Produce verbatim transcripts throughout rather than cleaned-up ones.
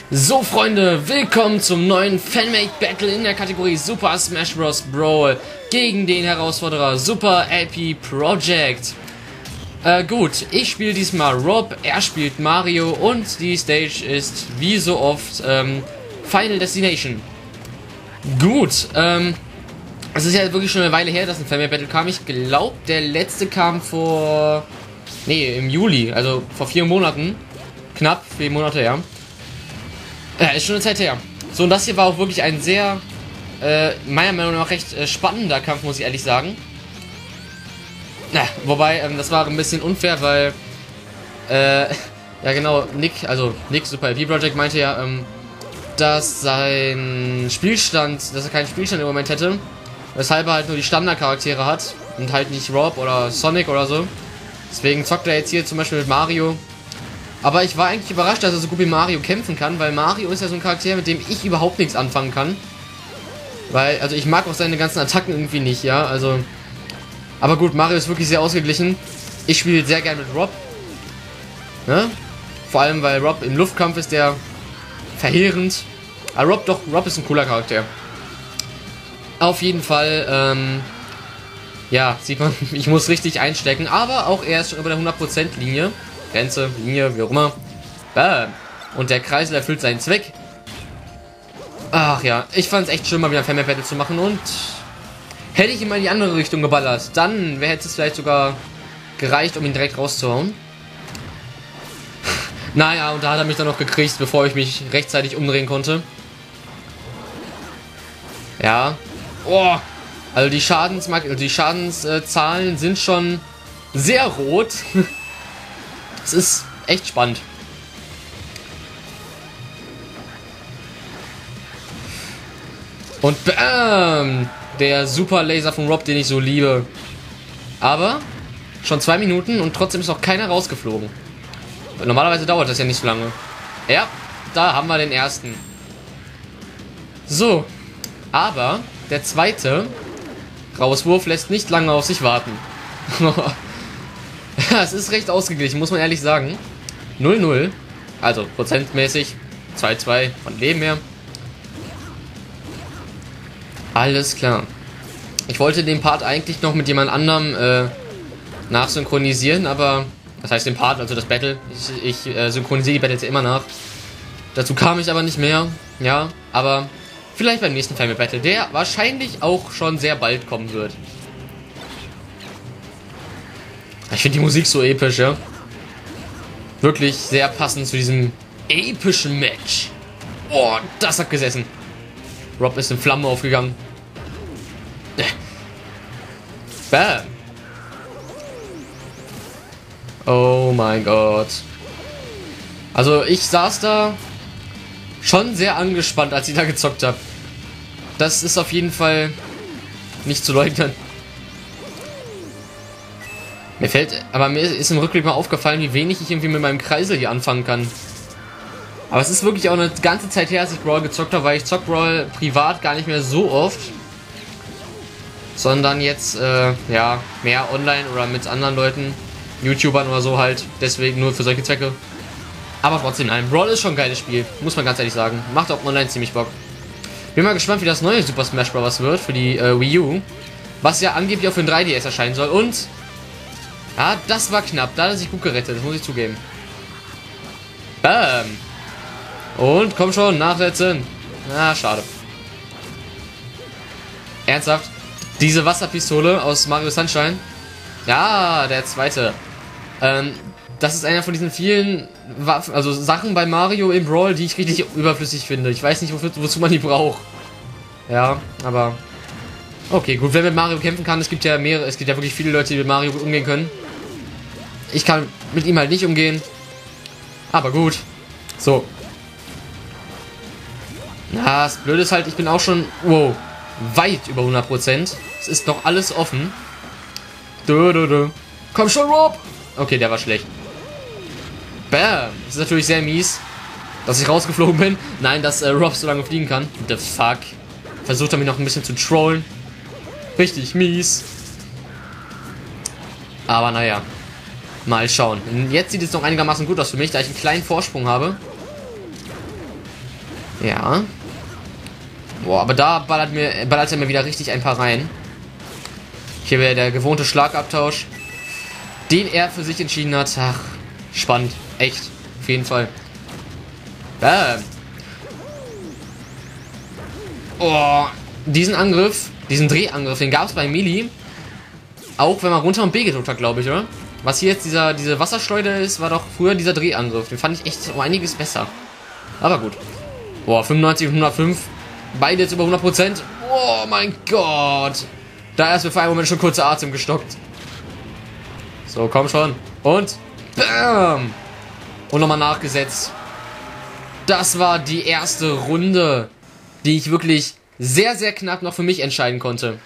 So Freunde, willkommen zum neuen Fanmade Battle in der Kategorie Super Smash Bros. Brawl gegen den Herausforderer Super L P Project. Äh, gut, ich spiele diesmal Rob, er spielt Mario und die Stage ist wie so oft ähm, Final Destination. Gut, ähm, es ist ja wirklich schon eine Weile her, dass ein Fanmade Battle kam. Ich glaube, der letzte kam vor, nee, im Juli, also vor vier Monaten, knapp vier Monate, ja. Ja, ist schon eine Zeit her. So, und das hier war auch wirklich ein sehr, äh, meiner Meinung nach recht äh, spannender Kampf, muss ich ehrlich sagen. Ja, wobei, ähm, das war ein bisschen unfair, weil, äh, ja genau, Nick, also Nick, Super L P Project meinte ja, ähm, dass sein Spielstand, dass er keinen Spielstand im Moment hätte, weshalb er halt nur die Standardcharaktere hat und halt nicht Rob oder Sonic oder so. Deswegen zockt er jetzt hier zum Beispiel mit Mario. Aber ich war eigentlich überrascht, dass er so gut wie Mario kämpfen kann, weil Mario ist ja so ein Charakter, mit dem ich überhaupt nichts anfangen kann. Weil, also ich mag auch seine ganzen Attacken irgendwie nicht, ja, also... Aber gut, Mario ist wirklich sehr ausgeglichen. Ich spiele sehr gerne mit Rob. Ne? Vor allem, weil Rob im Luftkampf ist der verheerend. Aber Rob, doch, Rob ist ein cooler Charakter. Auf jeden Fall, ähm... ja, sieht man, ich muss richtig einstecken, aber auch er ist schon über der hundert Prozent Linie. Grenze, Linie, wie auch immer. Bam. Und der Kreisel erfüllt seinen Zweck. Ach ja, ich fand es echt schön, mal wieder ein Fanmade Battle zu machen. Und hätte ich ihn mal in die andere Richtung geballert, dann wäre es vielleicht sogar gereicht, um ihn direkt rauszuhauen. Naja, und da hat er mich dann noch gekriegt, bevor ich mich rechtzeitig umdrehen konnte. Ja. Oh. Also die Schadensmark also die Schadenszahlen sind schon sehr rot. Es ist echt spannend. Und bam! Der Super Laser von Rob, den ich so liebe. Aber schon zwei Minuten und trotzdem ist noch keiner rausgeflogen. Normalerweise dauert das ja nicht so lange. Ja, da haben wir den ersten. So. Aber der zweite Rauswurf lässt nicht lange auf sich warten. Ja, es ist recht ausgeglichen, muss man ehrlich sagen. null null. Also prozentmäßig. zwei zwei von Leben her. Alles klar. Ich wollte den Part eigentlich noch mit jemand anderem äh, nachsynchronisieren, aber... Das heißt den Part, also das Battle. Ich, ich äh, synchronisiere die Battles ja immer nach. Dazu kam ich aber nicht mehr. Ja, aber vielleicht beim nächsten Fanmade Battle, der wahrscheinlich auch schon sehr bald kommen wird. Ich finde die Musik so episch, ja. Wirklich sehr passend zu diesem epischen Match. Oh, das hat gesessen. Rob ist in Flammen aufgegangen. Bam. Oh mein Gott. Also ich saß da schon sehr angespannt, als ich da gezockt habe. Das ist auf jeden Fall nicht zu leugnen. Mir fällt, aber mir ist im Rückblick mal aufgefallen, wie wenig ich irgendwie mit meinem Kreisel hier anfangen kann. Aber es ist wirklich auch eine ganze Zeit her, als ich Brawl gezockt habe, weil ich zock Brawl privat gar nicht mehr so oft. Sondern jetzt, äh, ja, mehr online oder mit anderen Leuten, YouTubern oder so halt. Deswegen nur für solche Zwecke. Aber trotzdem, nein, Brawl ist schon ein geiles Spiel, muss man ganz ehrlich sagen. Macht auch online ziemlich Bock. Bin mal gespannt, wie das neue Super Smash Bros. Wird für die äh, Wii U. Was ja angeblich auch für den drei D S erscheinen soll. Und... ja, das war knapp. Da hat er sich gut gerettet. Das muss ich zugeben. Bam. Und komm schon, nachsetzen. Ah, schade. Ernsthaft? Diese Wasserpistole aus Mario Sunshine? Ja, der zweite. Ähm, das ist einer von diesen vielen Waffen, also Sachen bei Mario im Brawl, die ich richtig überflüssig finde. Ich weiß nicht, wofür, wozu man die braucht. Ja, aber... okay, gut, wer mit Mario kämpfen kann, es gibt ja mehrere, es gibt ja wirklich viele Leute, die mit Mario gut umgehen können. Ich kann mit ihm halt nicht umgehen. Aber gut. So. Na, das Blöde ist halt, ich bin auch schon, wow, weit über hundert Prozent. Es ist noch alles offen. Du, du, du. Komm schon, Rob! Okay, der war schlecht. Bam! Das ist natürlich sehr mies, dass ich rausgeflogen bin. Nein, dass äh, Rob so lange fliegen kann. The fuck. Versucht er mich noch ein bisschen zu trollen. Richtig mies. Aber naja. Mal schauen. Jetzt sieht es noch einigermaßen gut aus für mich, da ich einen kleinen Vorsprung habe. Ja. Boah, aber da ballert, mir, ballert er mir wieder richtig ein paar rein. Hier wäre der gewohnte Schlagabtausch, den er für sich entschieden hat. Ach, spannend. Echt. Auf jeden Fall. Bam. Oh, diesen Angriff, diesen Drehangriff, den gab es bei Melee. Auch wenn man runter und B gedrückt hat, glaube ich, oder? Was hier jetzt dieser, diese Wasserschleuder ist, war doch früher dieser Drehangriff. Den fand ich echt um einiges besser. Aber gut. Boah, fünfundneunzig und hundertfünf. Beide jetzt über hundert Prozent. Oh mein Gott. Da ist mir für einen Moment schon kurzer Atem gestockt. So, komm schon. Und bam. Und nochmal nachgesetzt. Das war die erste Runde, die ich wirklich sehr, sehr knapp noch für mich entscheiden konnte.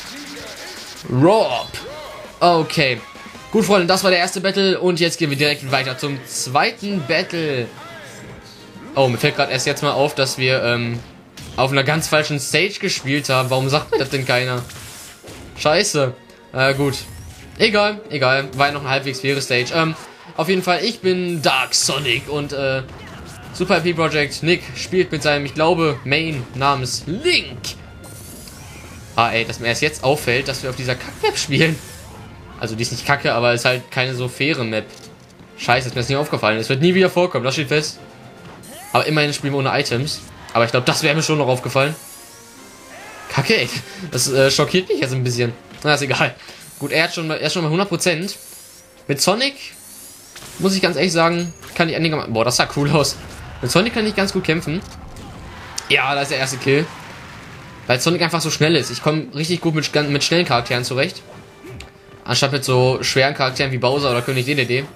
Rob. Okay. Gut, Freunde, das war der erste Battle und jetzt gehen wir direkt weiter zum zweiten Battle. Oh, mir fällt gerade erst jetzt mal auf, dass wir ähm, auf einer ganz falschen Stage gespielt haben. Warum sagt mir das denn keiner? Scheiße. Äh, gut. Egal, egal. War ja noch eine halbwegs faire Stage. Ähm, auf jeden Fall, ich bin Dark Sonic und äh, Super I P Project Nick spielt mit seinem, ich glaube, Main namens Link. Ah, ey, dass mir erst jetzt auffällt, dass wir auf dieser Kack-Map spielen. Also, die ist nicht kacke, aber ist halt keine so faire Map. Scheiße, ist mir das nicht aufgefallen. Es wird nie wieder vorkommen, das steht fest. Aber immerhin spielen wir ohne Items. Aber ich glaube, das wäre mir schon noch aufgefallen. Kacke, ey. Das äh, schockiert mich jetzt ein bisschen. Na, ist egal. Gut, er, hat schon, er ist schon bei hundert Prozent. Mit Sonic, muss ich ganz ehrlich sagen, kann ich einigermaßen... Boah, das sah cool aus. Mit Sonic kann ich ganz gut kämpfen. Ja, da ist der erste Kill. Weil Sonic einfach so schnell ist. Ich komme richtig gut mit, mit schnellen Charakteren zurecht. Anstatt mit so schweren Charakteren wie Bowser oder König D D D.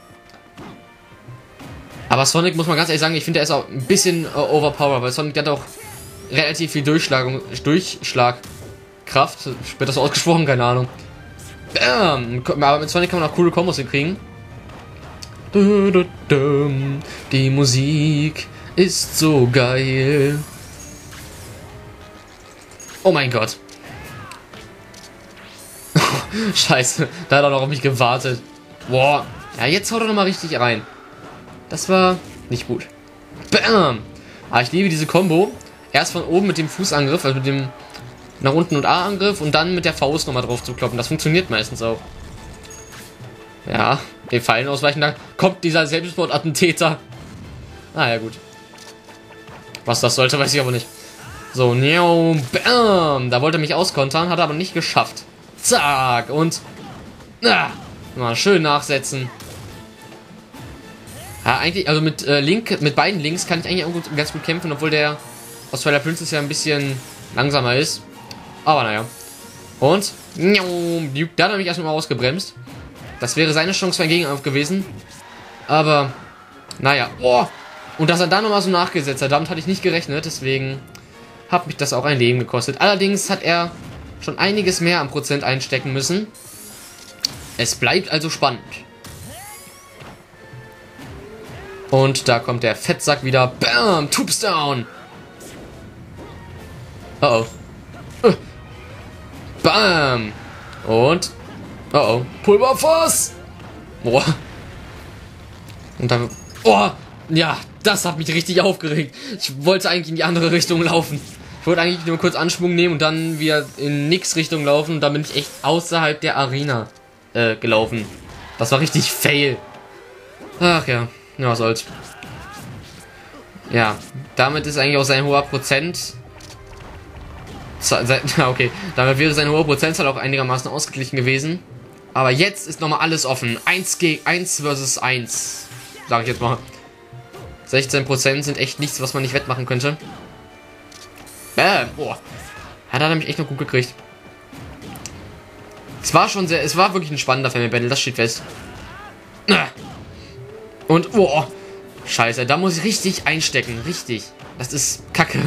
Aber Sonic, muss man ganz ehrlich sagen, ich finde, er ist auch ein bisschen uh, overpowered, weil Sonic hat auch relativ viel Durchschlag, Durchschlagkraft. Wird das so ausgesprochen? Keine Ahnung. Bam. Aber mit Sonic kann man auch coole Kombos hinkriegen. Die Musik ist so geil. Oh mein Gott. Scheiße, da hat er noch auf mich gewartet. Boah. Ja, jetzt haut er nochmal richtig rein. Das war nicht gut. Bam. Aber ich liebe diese Combo. Erst von oben mit dem Fußangriff, also mit dem nach unten und A-Angriff und dann mit der Faust nochmal drauf zu kloppen. Das funktioniert meistens auch. Ja, den Pfeilen ausweichen, da kommt dieser Selbstmordattentäter. Ah ja, gut. Was das sollte, weiß ich aber nicht. So, bam. Da wollte er mich auskontern, hat er aber nicht geschafft. Zack, und ah, mal schön nachsetzen. Ja, eigentlich, also mit äh, Link, mit beiden Links kann ich eigentlich auch gut, ganz gut kämpfen, obwohl der aus Twilight Princess ja ein bisschen langsamer ist. Aber naja. Und da hat er mich erstmal ausgebremst. Das wäre seine Chance für einen Gegenangriff gewesen. Aber naja. Oh. Und dass er da nochmal so nachgesetzt hat, damit hatte ich nicht gerechnet. Deswegen hat mich das auch ein Leben gekostet. Allerdings hat er schon einiges mehr am Prozent einstecken müssen. Es bleibt also spannend. Und da kommt der Fettsack wieder. Bam! Tubes down! Oh oh. Uh. Bam! Und. Oh oh. Pulverfass! Boah. Und dann. Oh! Ja, das hat mich richtig aufgeregt. Ich wollte eigentlich in die andere Richtung laufen. Ich wollte eigentlich nur kurz Anschwung nehmen und dann wieder in nix Richtung laufen. Und dann bin ich echt außerhalb der Arena äh, gelaufen. Das war richtig fail. Ach ja. Ja, was soll's. Ja, damit ist eigentlich auch sein hoher Prozent. Okay, damit wäre sein hoher Prozentzahl auch einigermaßen ausgeglichen gewesen. Aber jetzt ist nochmal alles offen. eins gegen eins versus eins. Sag ich jetzt mal. sechzehn Prozent sind echt nichts, was man nicht wettmachen könnte. Bam. Oh. Hat er nämlich echt noch gut gekriegt. Es war schon sehr, es war wirklich ein spannender Family Battle, das steht fest. Und, oh, scheiße, da muss ich richtig einstecken, richtig. Das ist Kacke.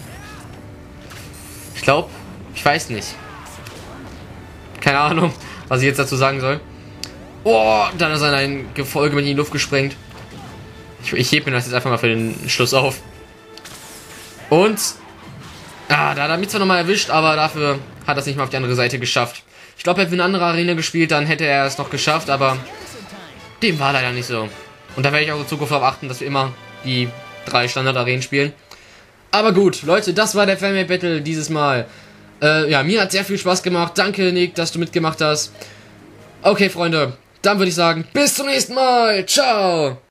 Ich glaube, ich weiß nicht. Keine Ahnung, was ich jetzt dazu sagen soll. Oh, dann ist ein Gefolge mit in die Luft gesprengt. Ich, ich hebe mir das jetzt einfach mal für den Schluss auf. Und, ah, da hat er mich zwar nochmal erwischt, aber dafür hat er es nicht mal auf die andere Seite geschafft. Ich glaube, er hätte eine andere Arena gespielt, dann hätte er es noch geschafft, aber dem war leider nicht so. Und da werde ich auch in Zukunft darauf achten, dass wir immer die drei Standard-Arenen spielen. Aber gut, Leute, das war der Fanmade Battle dieses Mal. Äh, ja, mir hat sehr viel Spaß gemacht. Danke, Nick, dass du mitgemacht hast. Okay, Freunde, dann würde ich sagen, bis zum nächsten Mal. Ciao.